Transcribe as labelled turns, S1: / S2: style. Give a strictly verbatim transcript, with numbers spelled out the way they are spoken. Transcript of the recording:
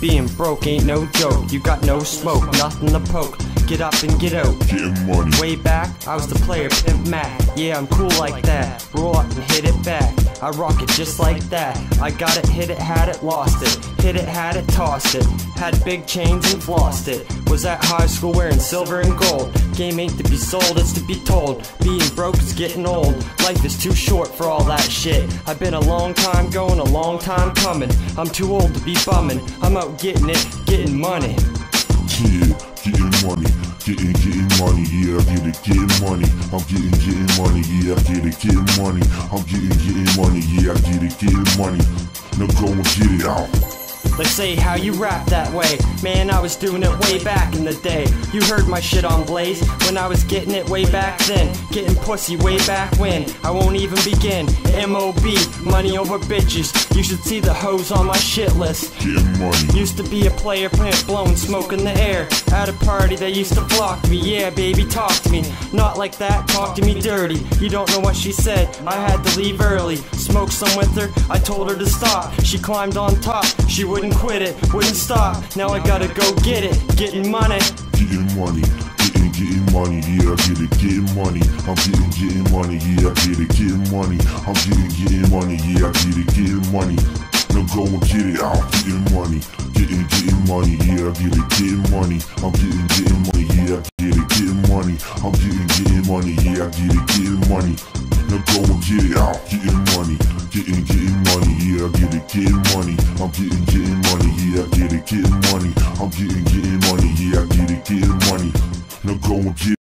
S1: Being broke ain't no joke, you got no smoke, nothing to poke. Get up and get out.
S2: Getting money.
S1: Way back, I was the player, Pimp Mac. Yeah, I'm cool like that. Roll up and hit it back. I rock it just like that. I got it, hit it, had it, lost it. Hit it, had it, tossed it. Had big chains and flossed it. Was at high school wearing silver and gold. Game ain't to be sold, it's to be told. Being broke is getting old. Life is too short for all that shit. I've been a long time going, a long time coming. I'm too old to be bumming. I'm out getting it, getting money.
S2: Yeah, getting money, getting, getting money, yeah, I get it, getting money. I'm getting, getting money, yeah, I get it, getting money. I'm getting, getting money, yeah, I get it, getting money. Now go and get it out.
S1: They say how you rap that way. Man, I was doing it way back in the day. You heard my shit on Blaze when I was getting it way back then. Getting pussy way back when. I won't even begin. M O B, money over bitches. You should see the hoes on my shit list.
S2: Getting money.
S1: Used to be a player, plant blowing smoke in the air. At a party they used to flock me. Yeah, baby, talk to me. Not like that, talk to me dirty. You don't know what she said. I had to leave early. Smoked some with her, I told her to stop. She climbed on top. She wouldn't quit it, wouldn't stop. Now I gotta go get it, getting money.
S2: Getting money, getting, getting money, yeah, I get it, getting money. I'm getting, getting money, yeah, I get it, getting money. I'm getting, getting money, yeah, I get it, getting money. Now go and get it out, getting money. Getting, getting money, yeah, I get it, getting money. I'm getting, getting money, yeah, I get it, getting money. I'm getting, getting money, yeah, I get it, getting money. Now go and get it out, getting money. Getting, getting money, yeah, I get it, getting money. I'm getting, getting money, yeah, I get it, getting money. I'm getting, getting money, yeah, I get it, getting money. Now go and get it.